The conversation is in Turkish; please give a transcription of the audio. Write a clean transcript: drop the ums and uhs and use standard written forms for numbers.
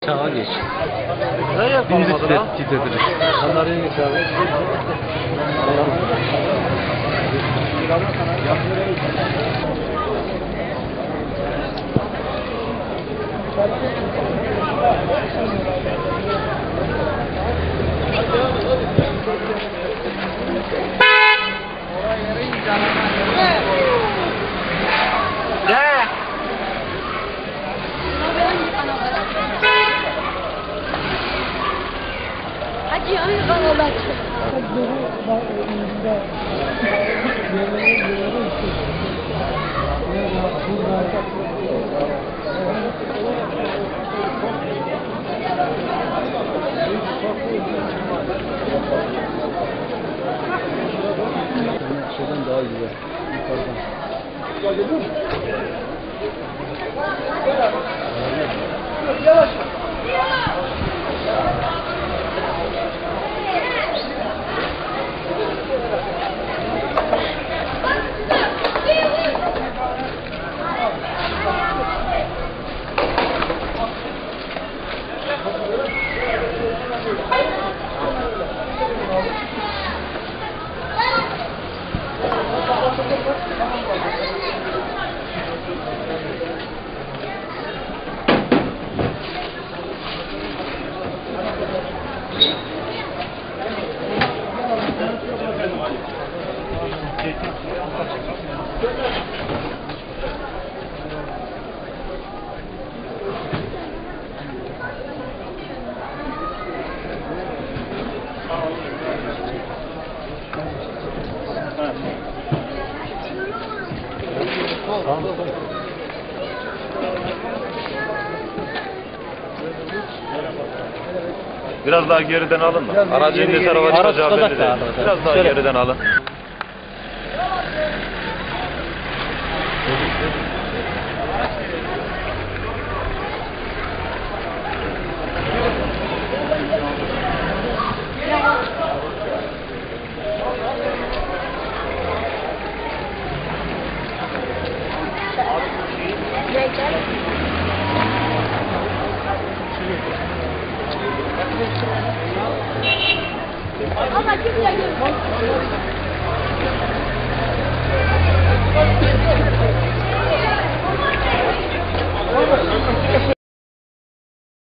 Sağa geç. Ne yapalım adına? Titredir. Onları geç abi. Hadi hangi kanalda Şeyden daha güzel. Yukarıdan. Yavaş. Biraz daha geriden alın mı? Aracın ne tarafa çıkacağı belli değil. Biraz daha geriden alın. Ama kimse